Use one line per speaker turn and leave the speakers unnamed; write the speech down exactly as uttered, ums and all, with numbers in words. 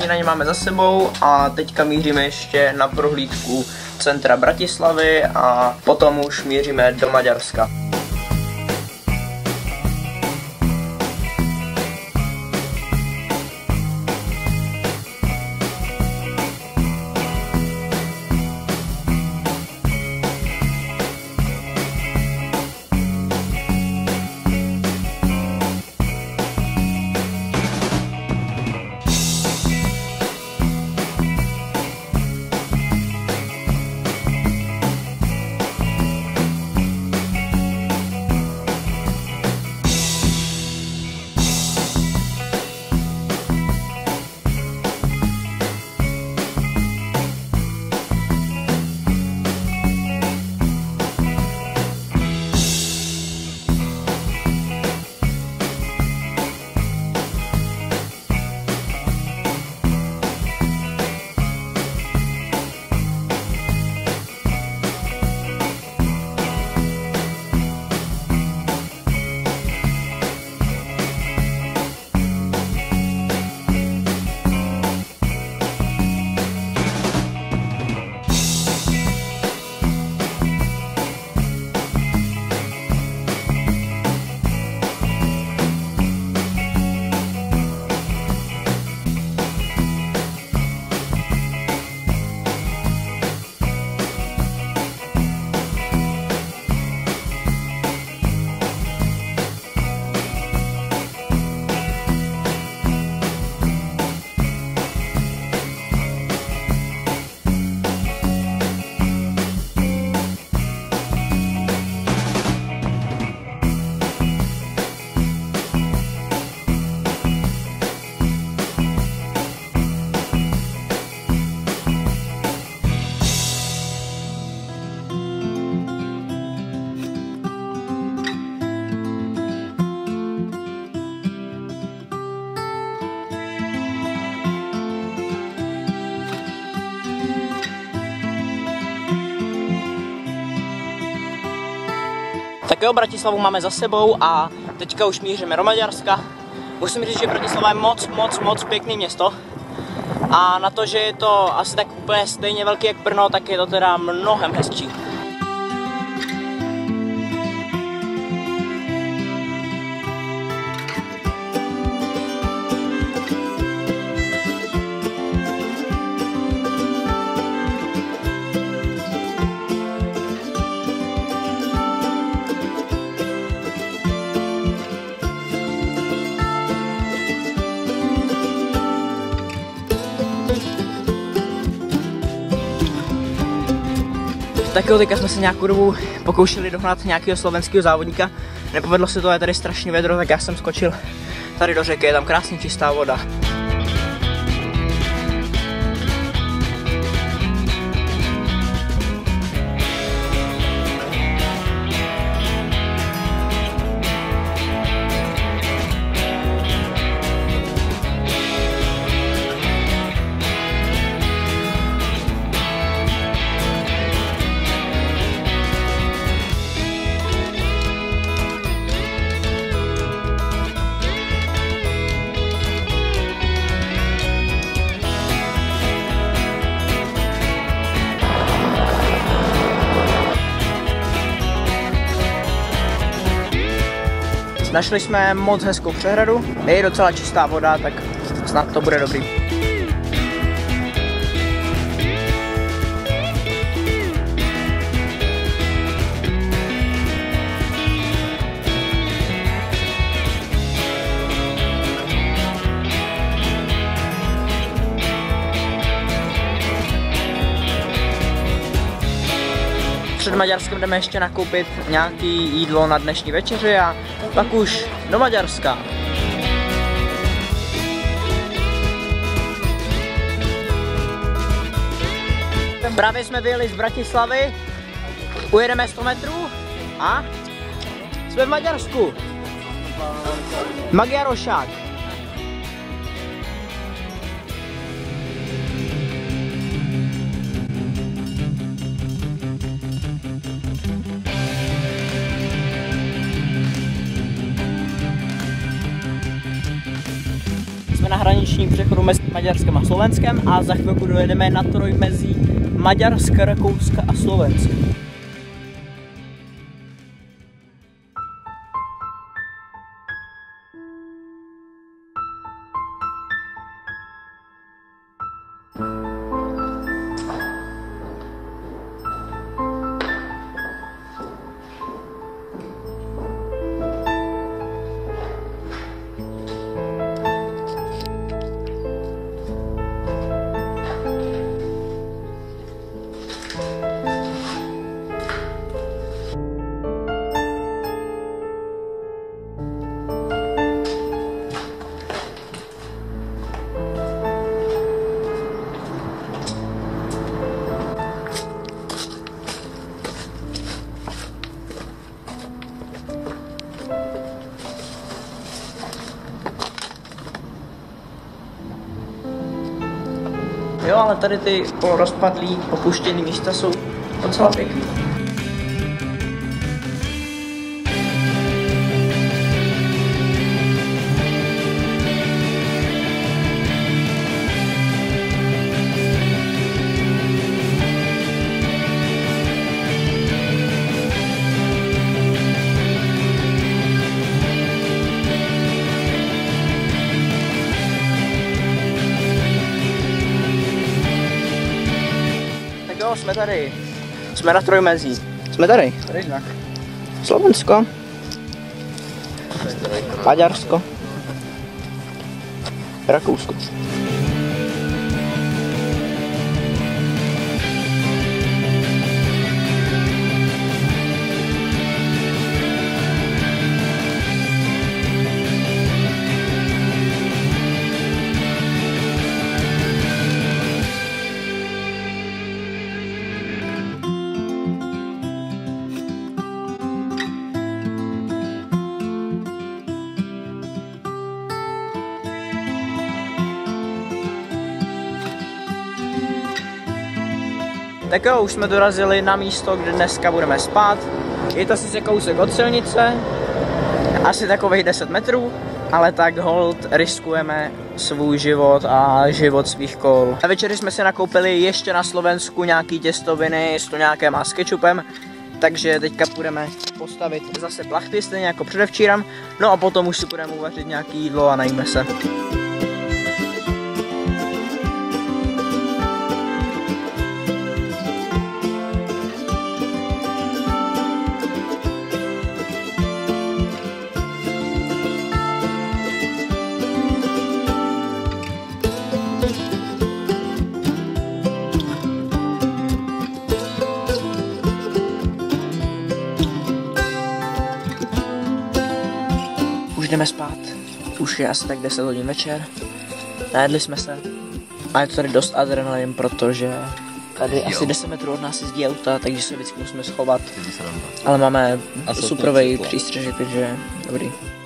snídaně máme za sebou a teďka míříme ještě na prohlídku centra Bratislavy a potom už míříme do Maďarska. Tak jo, Bratislavu máme za sebou a teďka už míříme do Maďarska. Musím říct, že Bratislava je moc, moc, moc pěkný město. A na to, že je to asi tak úplně stejně velký jak Brno, tak je to teda mnohem hezčí. Tak jo, teďka jsme se nějakou dobu pokoušeli dohnat nějakého slovenského závodníka. Nepovedlo se to, je tady strašný vedro, tak já jsem skočil tady do řeky, je tam krásně čistá voda. Našli jsme moc hezkou přehradu, je docela čistá voda, tak snad to bude dobrý. Před Maďarskem jdeme ještě nakoupit nějaký jídlo na dnešní večeři a pak už do Maďarska. Právě jsme vyjeli z Bratislavy, ujedeme sto metrů a jsme v Maďarsku. Magyarország. na hraničním přechodu mezi Maďarskem a Slovenskem a za chvilku dojedeme na trojmezí Maďarska, Rakouska a Slovenska. Jo, ale tady ty polorozpadlý, opuštěný místa jsou docela pěkný. Jo, jsme tady. Jsme na trojmezí. Jsme tady. Tady tak. Slovensko. Maďarsko. Rakousko. Tak jo, už jsme dorazili na místo, kde dneska budeme spát. Je to sice kousek od silnice, asi takových deset metrů, ale tak hold riskujeme svůj život a život svých kol. Na večeři jsme si nakoupili ještě na Slovensku nějaký těstoviny s tuňákem a s kečupem, takže teďka půjdeme postavit zase plachty, stejně jako předevčírem, no a potom už si budeme uvařit nějaký jídlo a najíme se. Už jdeme spát, už je asi tak deset hodin večer, najedli jsme se a je to tady dost adrenalin, protože tady jo. Asi deset metrů od nás jezdí auta, takže se vždycky musíme schovat, ale máme superový přístřežek, takže dobrý.